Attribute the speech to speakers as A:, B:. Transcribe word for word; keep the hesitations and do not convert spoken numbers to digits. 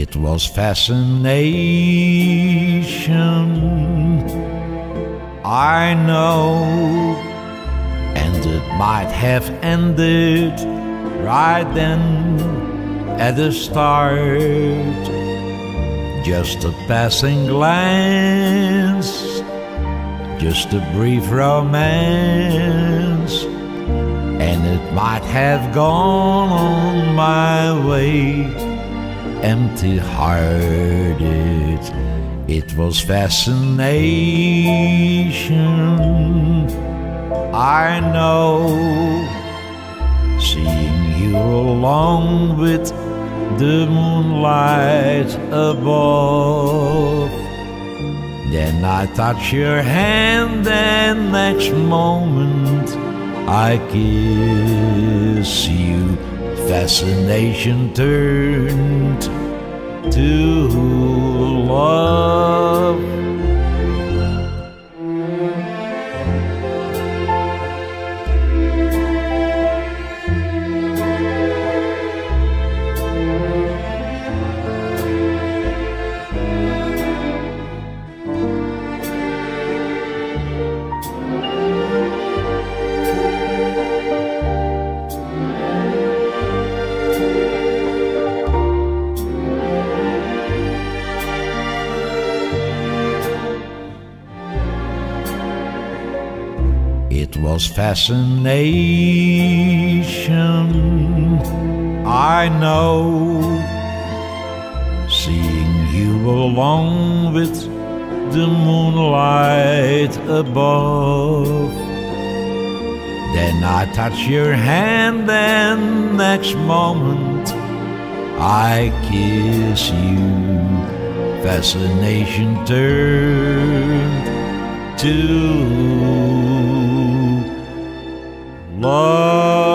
A: It was fascination, I know, and it might have ended right then at the start. Just a passing glance, just a brief romance, and it might have gone on my way empty-hearted. It was fascination, I know, seeing you along with the moonlight above. Then I touch your hand and next moment I kiss you. Fascination turned to love. It was fascination, I know, seeing you along with the moonlight above. Then I touch your hand and next moment I kiss you. Fascination turned to love.